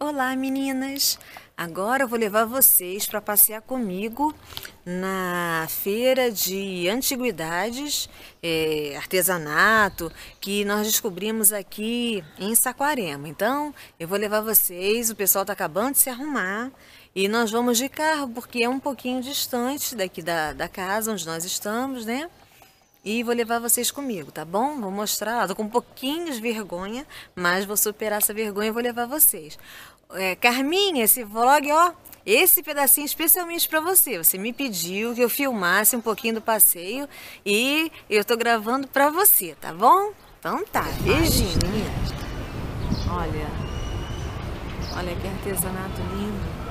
Olá, meninas! Agora eu vou levar vocês para passear comigo na feira de antiguidades, artesanato, que nós descobrimos aqui em Saquarema. Então, eu vou levar vocês, o pessoal está acabando de se arrumar e nós vamos de carro, porque é um pouquinho distante daqui da casa onde nós estamos, né? E vou levar vocês comigo, tá bom? Vou mostrar, tô com um pouquinho de vergonha, mas vou superar essa vergonha e vou levar vocês. Carminha, esse vlog, ó, esse pedacinho especialmente para você. Você me pediu que eu filmasse um pouquinho do passeio e eu tô gravando para você, tá bom? Então tá, beijinho, meninas. Olha que artesanato lindo.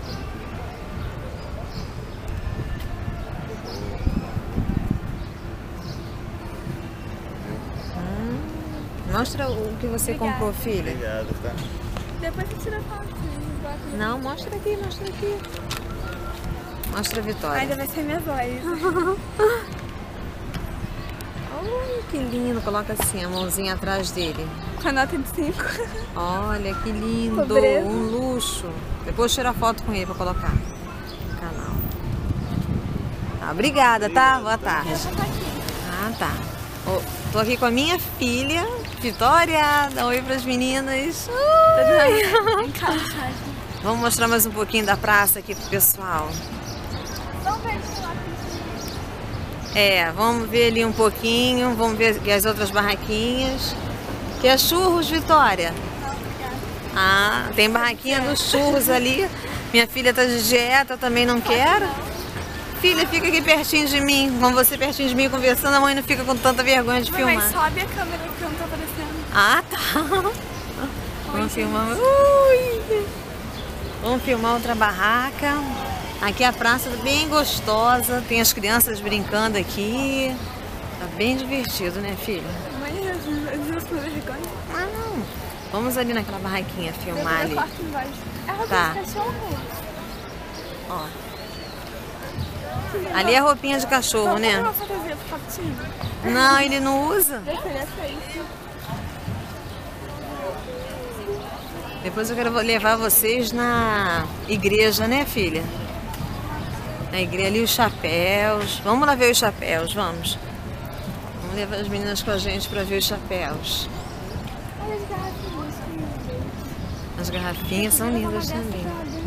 Mostra o que você comprou, filha. Obrigado, tá? Depois você tira foto. Não, mostra aqui, mostra aqui. Mostra a Vitória. Ainda vai ser minha voz. Olha que lindo. Coloca assim, a mãozinha atrás dele. Com a nota de 5. Olha que lindo. Pobreza. Um luxo. Depois tira foto com ele pra colocar no canal. Tá, obrigada, tá? Boa tarde. Ah, tá. Tô aqui com a minha filha, Vitória. Dá um oi pras meninas. Em casa. Vamos mostrar mais um pouquinho da praça aqui pro pessoal. Vamos ver esse lado. Vamos ver ali um pouquinho. Vamos ver as outras barraquinhas. Quer churros, Vitória? Ah, tem barraquinha dos churros ali. Minha filha tá de dieta, eu também não quero. Filha, fica aqui pertinho de mim. Com você pertinho de mim conversando, a mãe não fica com tanta vergonha de filmar. Mas sobe a câmera que não tá aparecendo. Ah, tá. Vamos filmar. Ui. Vamos filmar outra barraca. Aqui a praça tá bem gostosa. Tem as crianças brincando aqui. Tá bem divertido, né, filha? Mãe, eu não sou vergonha. Ah, não. Vamos ali naquela barraquinha filmar ali. É roupa Tá. de cachorro. Ó. Ali é roupinha de cachorro, né? Uma fantasia do Caputinho. Não, ele não usa. Deixa ele aceito. Depois eu quero levar vocês na igreja, né, filha? Na igreja ali os chapéus. Vamos lá ver os chapéus, vamos. Vamos levar as meninas com a gente para ver os chapéus. Olha as garrafinhas. As garrafinhas são lindas também.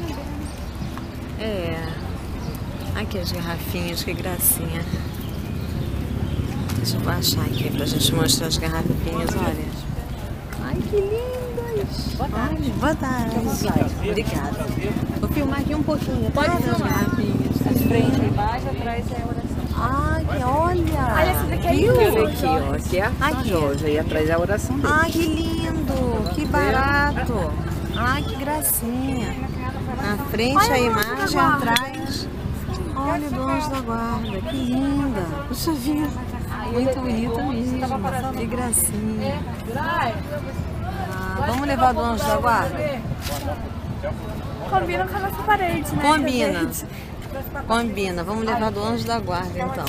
Aqui as garrafinhas, que gracinha. Deixa eu baixar aqui pra gente mostrar as garrafinhas, olha. Ai, que lindas. Boa tarde. Boa tarde. Obrigada. Vou filmar aqui um pouquinho, tá? Pode Das filmar. garrafinhas. Frente, embaixo, atrás é a oração. Ai, olha. Olha, essa daqui é Viu? linda. Aqui, ó, aqui é a Aqui. Jorge, aí atrás é a oração dele. Ai, que lindo. Que barato. Ai, que gracinha. Na frente a imagem, atrás. Olha o Anjo da Guarda, que linda. Puxa vida. Muito bonita mesmo. Que gracinha. Vamos levar do Anjo da Guarda? Combina com a nossa parede, né? Combina. Verde. Combina. Vamos levar do Anjo da Guarda, então.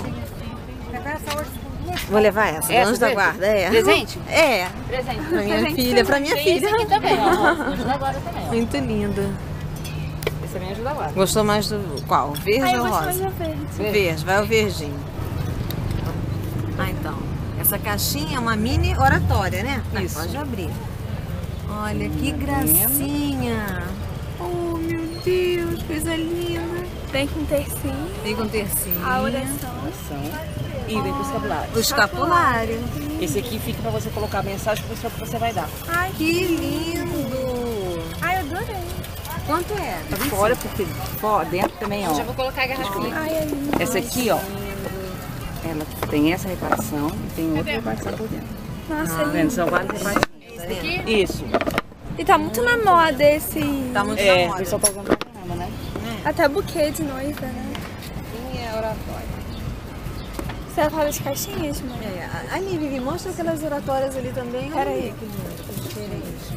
Vou levar essa, do Essa Anjo da mesmo? Guarda, é. Presente? É. Presente. Pra minha filha, pra minha Tem esse filha. aqui também, ó. Anjo da Guarda também, ó. Muito linda. Esse também ajuda a guarda. Gostou mais do qual? Verde Ai, eu ou gosto mais rosa? da verde. Verde, vai o verdinho. Ah, então. Essa caixinha é uma mini oratória, né? Isso. Pode abrir. Olha que gracinha. Oh, meu Deus, coisa linda. Vem com tercinho, Vem com tercinho. a oração. E vem com o escapulário. O escapulário. Esse aqui fica pra você colocar a mensagem que você vai dar. Ai, Que lindo. Ai, eu adorei. Quanto é? Tá fora, porque dentro também, ó. Já vou colocar a garrafinha. Ai, é lindo. Essa aqui, ó. Ela tem essa reparação e tem outra reparação por dentro. Nossa, Tá é vendo? lindo. São várias reparações. Isso. E tá muito na moda esse... Tá muito É, na o moda. pessoal tá usando pra caramba, né? Até buquê de noiva, né? É oratória. Você vai falar de caixinhas, mãe? Ali, Vivi, mostra aquelas oratórias ali também. Olha aí, que lindo, que diferente.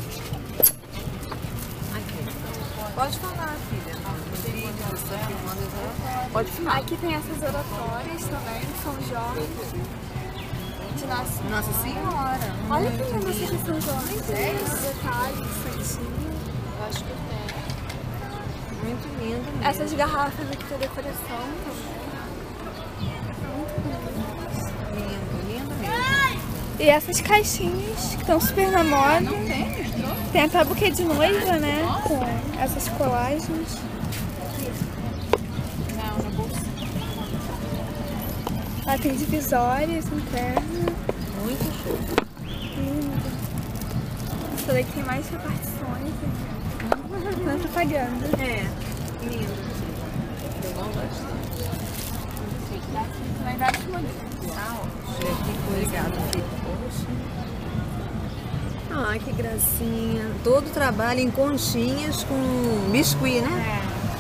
Aqui. Pode falar, filha. Filha, você está filmando as oratórias. Pode filmar. Aqui tem essas oratórias também, São Jorge. De Nossa Senhora. Olha que lindo essa de São Jorge. Detalhes, santinho. acho que tem. Muito lindo mesmo. Essas garrafas aqui da decoração também. Lindo, lindo mesmo. E essas caixinhas que estão super na moda. Tem até buquê de noiva, né? Com essas colagens. Não, na bolsa. Lá tem divisórias internas. Muito show. Lindo. Essa daqui tem mais repartições. Não propaganda. É, lindo. Eu gosto bastante. Vai dar de modelo. Obrigada. Ah, que gracinha. Todo trabalho em conchinhas com biscuit, né?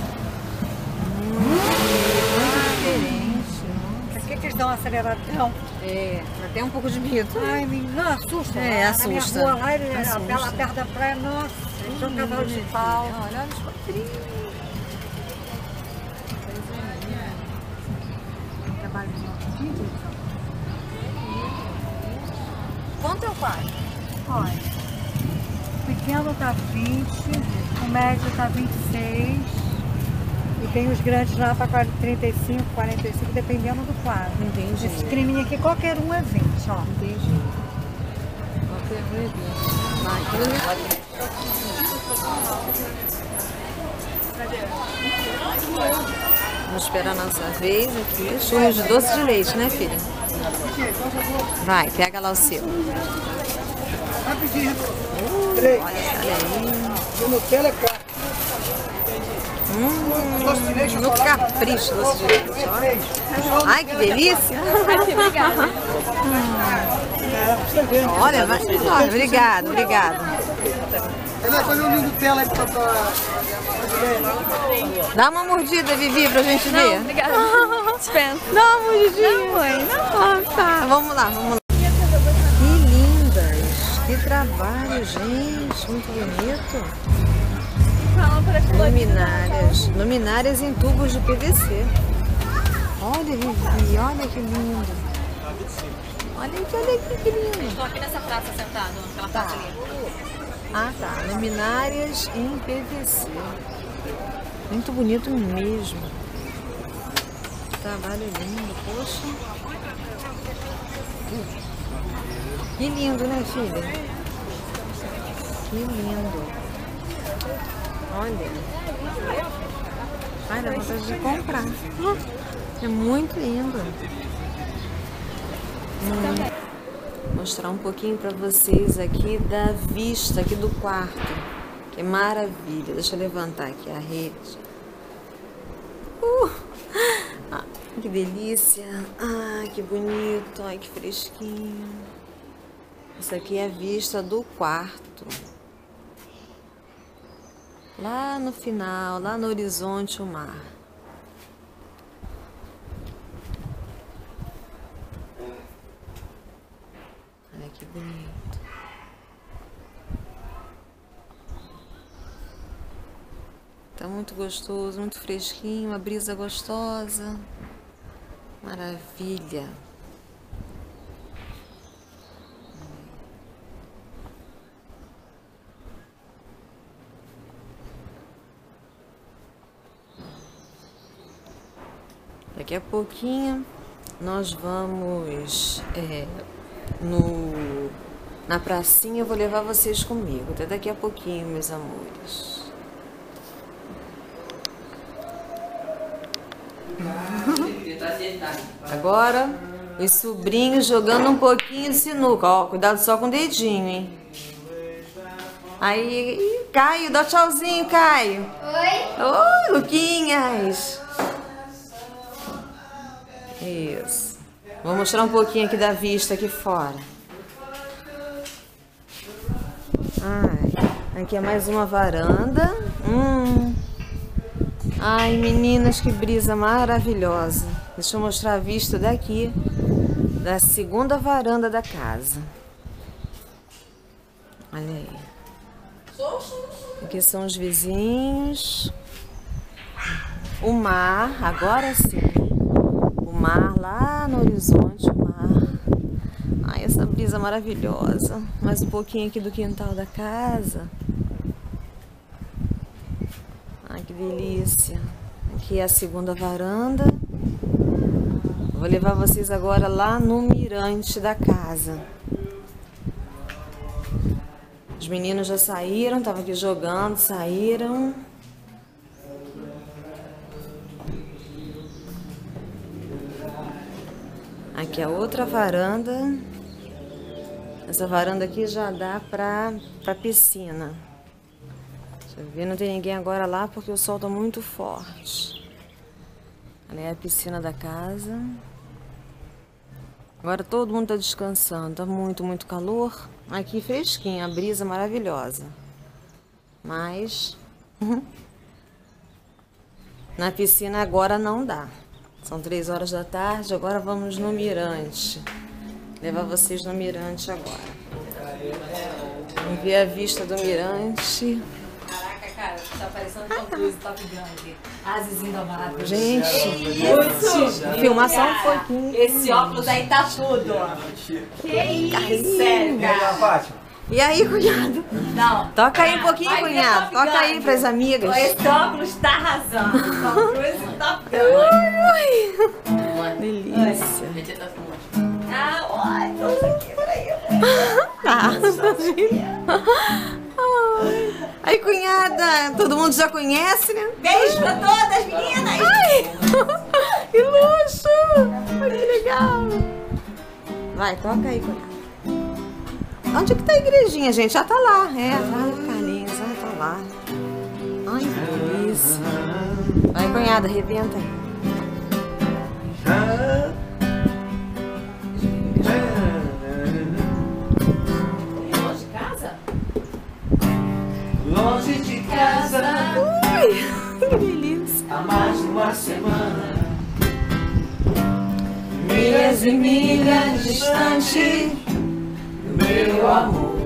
Muito diferente. Por que eles dão aceleradão? É, até um pouco de medo. Ai, menina, assusta. É, Na assusta. minha rua lá, ele Assusta. pela perto da praia, nossa, eles são cavalo de pau. Olha, olha os quadrinhos. Quanto é o quarto? Olha, o pequeno tá 20, o médio tá 26 e tem os grandes lá para 35, 45, dependendo do quadro. Entendi. Esse creminho aqui, qualquer um é 20, ó. Entendi. Qualquer um é 20. Vai, vamos esperar a nossa vez aqui. Churros de doce de leite, né, filha? Vai, pega lá o seu. Rapidinho. Olha aí. O Nutella é caro. Doce de leite, No chocolate. capricho doce de leite. Olha. Ai, que delícia. Obrigada. Você vê. Olha, vai. Olha, obrigada, obrigada. Você vai fazer um Nutella aí pra Dá uma mordida, Vivi, pra gente ver. Obrigada. Dispensa. Dá uma mordidinha. Não, mãe, não. Ah, tá. Vamos lá, vamos lá. Que lindas. Que trabalho, gente. Muito bonito. Fala para Luminárias. Luminárias em tubos de PVC. Olha, Vivi, olha que lindo. Olha aqui, que lindo. Estou aqui nessa praça sentado, naquela parte ali. Ah, tá. Luminárias em PVC. Muito bonito mesmo. Trabalho lindo, poxa. Que lindo, né, filha? Que lindo. Olha. Ai, dá vontade de comprar. É muito lindo. Vou mostrar um pouquinho pra vocês aqui da vista aqui do quarto. Que maravilha. Deixa eu levantar aqui a rede. Ah, que delícia. Ah, que bonito. Ai, que fresquinho. Isso aqui é a vista do quarto. Lá no final, lá no horizonte, o mar. Olha que bonito. Tá muito gostoso, muito fresquinho, uma brisa gostosa. Maravilha. Daqui a pouquinho nós vamos na pracinha. Eu vou levar vocês comigo. Até daqui a pouquinho, meus amores. Agora, os sobrinhos jogando um pouquinho de sinuca. Ó, cuidado só com o dedinho, hein? Aí, Caio, dá tchauzinho, Caio. Oi. Oi, Luquinhas. Isso. Vou mostrar um pouquinho aqui da vista aqui fora. Ai, aqui é mais uma varanda. Ai, meninas, que brisa maravilhosa. Deixa eu mostrar a vista daqui, da segunda varanda da casa. Olha aí. Aqui são os vizinhos. O mar, agora sim. O mar lá no horizonte, o mar. Ai, essa brisa maravilhosa. Mais um pouquinho aqui do quintal da casa. Ai, que delícia. Aqui é a segunda varanda. Vou levar vocês agora lá no mirante da casa. Os meninos já saíram, estavam aqui jogando, saíram. Aqui a outra varanda. Essa varanda aqui já dá pra piscina. Deixa eu ver, não tem ninguém agora lá porque o sol tá muito forte. Ali é a piscina da casa. Agora todo mundo tá descansando, tá muito calor. Aqui fresquinho, a brisa maravilhosa. Mas na piscina agora não dá. São 3 horas da tarde, agora vamos no mirante. Levar vocês no mirante agora. Vamos ver a vista do mirante. Caraca, cara, tá parecendo Tom Cruise, Top Gun aqui. Ases indomáveis. Gente, isso! filmar só um pouquinho. Esse óculos aí tá tudo. Que isso, sério, cara. E aí, cunhado? Não. Toca aí um pouquinho, vai cunhado. Top Gun. Toca aí pras amigas. Esse óculos tá arrasando. Tom Cruise e Top Gun. Delícia. Ah, olha, nossa, aqui, peraí. Aí, cunhada, todo mundo já conhece, né? Beijo pra todas, meninas. Ai, que luxo! Olha que legal. Vai, toca aí, cunhada. Onde que tá a igrejinha, gente? Já tá lá. É, atrás do Carlinhos, já tá lá. Ai, que delícia. Vai, cunhada, arrebenta aí. Longe de casa? Longe de casa, Ui, que delícia. há mais de uma semana. Milhas e milhas distante, Meu amor,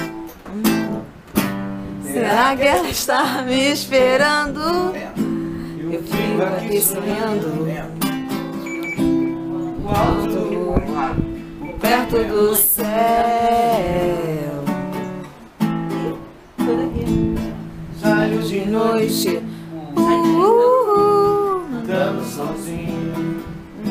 será que ela está me esperando? eu Fico aqui sonhando, o alto, perto do céu. saio de De noite, noite, andando sozinho.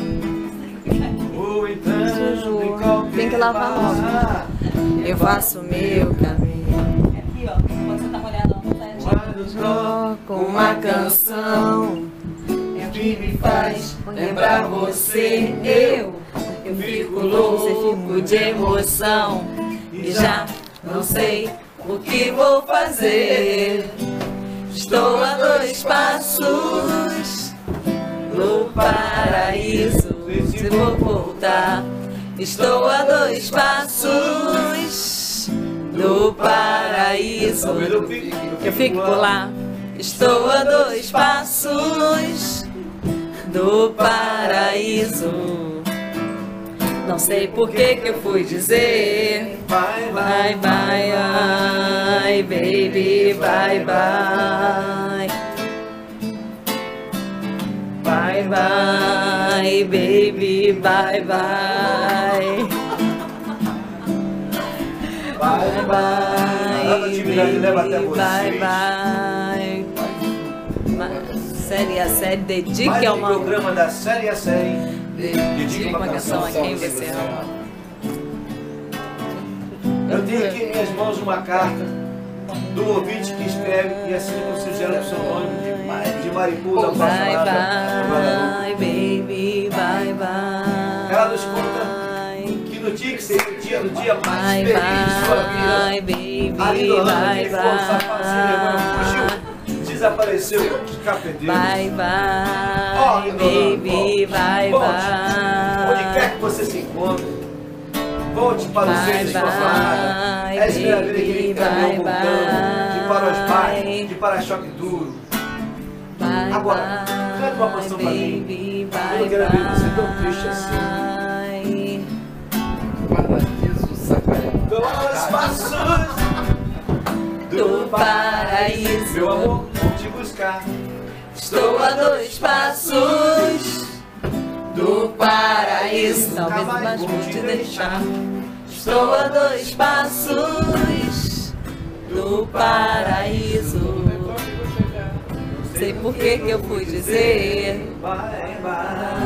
Ou entrando em qualquer tem que lavar logo. bar. eu faço meu caminho. Aqui, ó. Quando você tá molhado, não tá Quando toco Com uma canção que me faz lembrar você, eu fico louco de emoção e já não sei o que vou fazer. Estou a 2 passos do paraíso. Se vou voltar, estou a 2 passos do paraíso. Eu fico por lá. Estou a 2 passos do paraíso. Não sei por que eu fui dizer Bye, bye, bye, bye, baby, bye, bye. Bye, bye, baby, bye, bye. Bye, bye, baby, bye, bye. Série a série, dedique Mais a um uma... programa da série a série. Dedique uma canção a quem você ama. Eu tenho aqui em minhas mãos uma carta do ouvinte que escreve e assina com o sigilo pseudônimo de Mariposa Bye, Apaixonada. bye, baby, bye, bye. Ela nos conta que no dia que seria o dia do dia mais Bye, feliz de sua bye, vida, baby, ali do ramo bye, de força, parceria, fugiu, bye. desapareceu, escapedeu. Bye, bye, baby, bye, Onde bye. quer que você se encontre, volte para o Bye, centro de sua família. bye, É esperadeira que ele caminhou bye, voltando, de para os bye. bares, de para-choque duro. Bye, Agora, canta uma canção pra mim. baby, Eu bye, não quero ver você tão triste assim. bye. Dois passos Do paraíso. Meu amor, vou te buscar. Estou a 2 passos do paraíso. Talvez mais vou te deixar. Estou a 2 passos do paraíso. que eu fui dizer? Bye, bye.